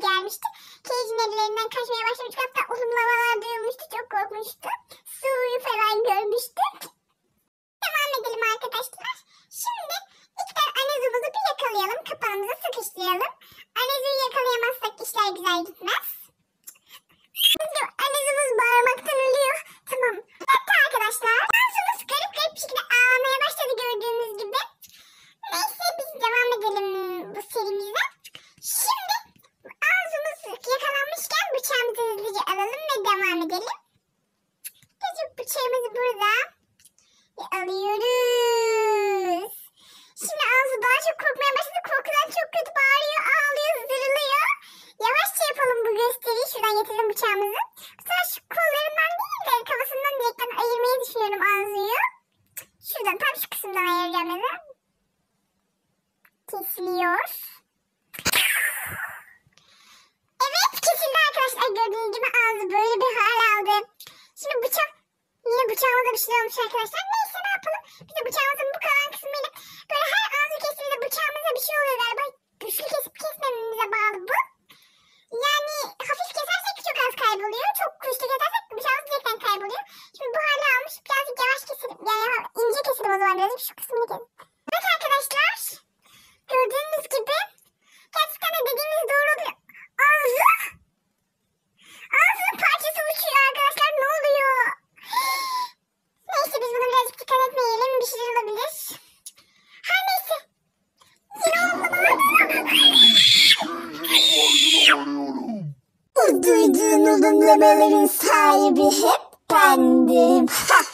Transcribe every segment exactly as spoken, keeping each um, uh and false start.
gelmişti. Cage'in ellerinden kaçmaya başlamıştı. Hatta ulumlamalar duyulmuştu. Çok korkmuştu. Suyu falan görmüştük. Devam edelim arkadaşlar. Şimdi ilkten Anezul'u bir yakalayalım. Kapağımıza sıkıştıralım. Anezul'u yakalayamazsak işler güzel gitmez. Anezul'umuz bağırmaktan ölüyor. Tamam. Hatta arkadaşlar Anezul'umuz garip garip bir şekilde ağlamaya başladı gördüğünüz gibi. Neyse biz devam edelim bu serimize. Şimdi Anezul'umuz yakalanmışken bıçağımızı hızlıca alalım ve devam edelim. Küçük bıçağımızı burada alıyoruz. Şimdi Anzu daha çok korkmaya başladı. Korkudan çok kötü bağırıyor, ağlıyor, zırlıyor. Yavaşça yapalım bu gösteriyi. Şuradan getirelim bıçağımızı. Bu sefer şu kollarından değil de kafasından direkten ayırmayı düşünüyorum Anzu'yu. Şuradan tam şu kısımdan ayıracağım hemen. Kesiliyor. Evet kesildi arkadaşlar. Gördüğünüz gibi Anzu böyle bir hal aldı. Şimdi bıçak yine bıçağımıza bir şey olmuş arkadaşlar. Neyse ne yapalım. Biz de bıçağımızın bu kalan kısmıyla böyle her Anzu kesiminde bıçağımıza bir şey oluyor galiba. Güçlü kesip kesmememize bağlı bu. Yani hafif kesersek çok az kayboluyor. Çok güçlü kesersek bıçağımız direkten kayboluyor. Şimdi bu hali almış. Birazcık yavaş keselim. Yani ince keselim o zaman birazcık şu kısmını keselim. Evet arkadaşlar. Gördüğünüz gibi gerçekten de dediğiniz doğru oluyor. Anzu. Anzu'nun parçası uçuyor arkadaşlar. Ne oluyor? Neyse biz buna birazcık dikkat etmeyelim. Bir şeyler olabilir. Her neyse. Yine olmalı. Bu duyduğun ulumlamaların sahibi hep bendim.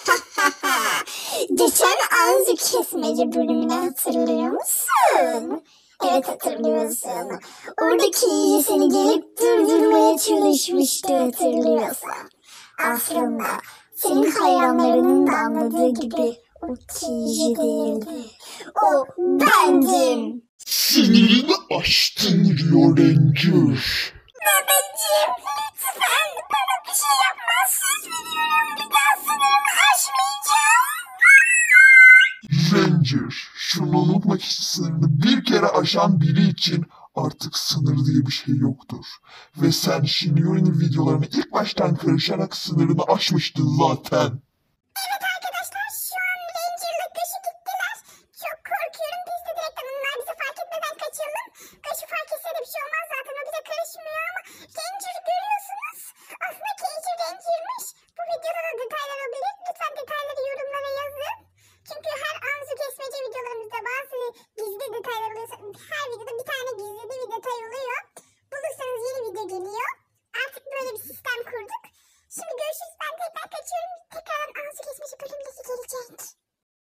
Geçen Anzu kesmece bölümünü hatırlıyor musun? Evet hatırlıyorsun. Oradaki iyice seni gelip durdurmaya çalışmıştı hatırlıyorsan. Aslında senin hayranlarının da anladığı gibi o Kiji değildi. O bendim. Sinirini aştın Rio Ranger. Babacığım lütfen bana bir şey yapmaz. Söz veriyorum bir daha sınırımı aşmayacağım. Ranger, şunu unutma ki sınırını bir kere aşan biri için artık sınır diye bir şey yoktur. Ve sen Shinigami'nin videolarına ilk baştan karışarak sınırını aşmıştın zaten. Evet